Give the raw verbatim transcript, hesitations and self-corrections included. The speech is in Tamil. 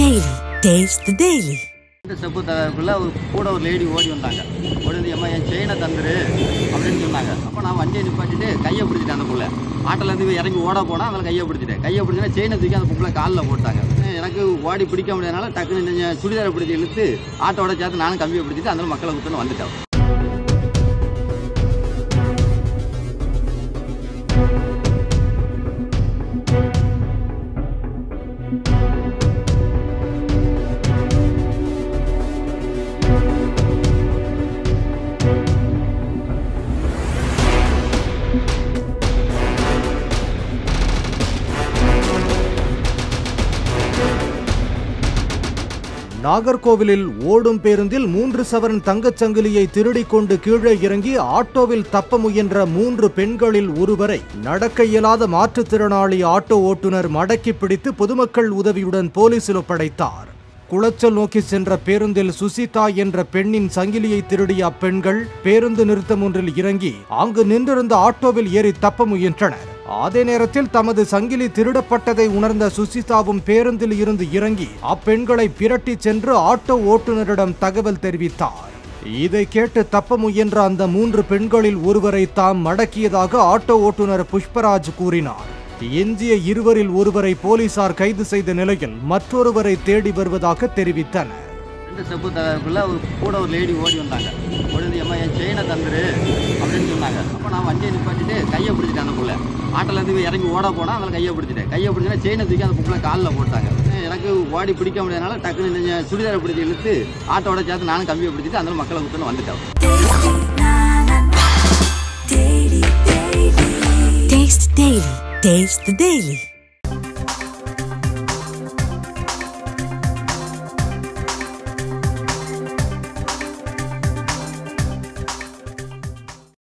Daily. Taste the Daily. இந்த ஸ்டெப்பு தரக்குள்ள ஒரு கூட ஒரு லேடி ஓடி வந்தாங்க. ஓடி வந்து அம்மா என் செயினை தந்துரு அப்படின்னு சொன்னாங்க. அப்போ நான் வண்டியை நிப்பாட்டிட்டு கையை பிடிச்சிட்டேன். அந்த புள்ள ஆட்டிலேருந்து இறங்கி ஓட போனால் அதில் கையை பிடிச்சிட்டேன். கையை பிடிச்சினா செயினை தூக்கி அந்த புள்ள காலில் போட்டாங்க. எனக்கு ஓடி பிடிக்க முடியாதனால டக்குன்னு சுடிதாரை பிடிச்சி இழுத்து ஆட்டோட சேர்த்து நானும் கம்பியை பிடிச்சிட்டு அதனால மக்களை குத்துன்னு வந்துட்டேன். நாகர்கோவிலில் ஓடும் பேருந்தில் மூன்று சவரன் தங்கச் சங்கிலியை திருடிக் கொண்டு கீழே இறங்கி ஆட்டோவில் தப்ப முயன்ற மூன்று பெண்களில் ஒருவரை நடக்க இயலாத மாற்றுத்திறனாளி ஆட்டோ ஓட்டுநர் மடக்கி பிடித்து பொதுமக்கள் உதவியுடன் போலீசில் ஒப்படைத்தார். குளச்சல் நோக்கி சென்ற பேருந்தில் சுசிதா என்ற பெண்ணின் சங்கிலியை திருடிய அப்பெண்கள் பேருந்து நிறுத்தம் ஒன்றில் இறங்கி அங்கு நின்றிருந்த ஆட்டோவில் ஏறி தப்ப முயன்றனர். அதே நேரத்தில் தமது சங்கிலி திருடப்பட்டதை உணர்ந்த சுசிதாவும் பேருந்தில் இருந்து இறங்கி அப்பெண்களை பிரட்டி சென்று ஆட்டோ ஓட்டுநரிடம் தகவல் தெரிவித்தார். இதை கேட்டு தப்ப முயன்ற அந்த மூன்று பெண்களில் ஒருவரை தாம் மடக்கியதாக ஆட்டோ ஓட்டுநர் புஷ்பராஜ் கூறினார். எஞ்சிய இருவரில் ஒருவரை போலீசார் கைது செய்த நிலையில் மற்றொருவரை தேடி வருவதாக தெரிவித்தனர். இந்த ஸ்டெப்பு தரக்குள்ள ஒரு கூட ஒரு லேடி ஓடி வந்தாங்க. ஓடி வந்து அம்மா என் செயினை தந்துரு அப்படின்னு சொன்னாங்க. அப்போ நான் வண்டியை நிப்பாட்டிட்டு கையை பிடிச்சிட்டேன். அந்த புள்ள ஆட்டிலேருந்து இறங்கி ஓட போனால் அதில் கையை பிடிச்சிட்டேன். கையை பிடிச்சினா செயினை தூக்கி அந்த புள்ள காலில் போட்டாங்க. எனக்கு ஓடி பிடிக்க முடியாதனால டக்குன்னு சுடிதாரை பிடிச்சி இழுத்து ஆட்டோட சேர்த்து நானும் கம்பியை பிடிச்சிட்டு அதனால மக்களை குத்துன்னு வந்துட்டேன். Taste the Daily. Taste the Daily.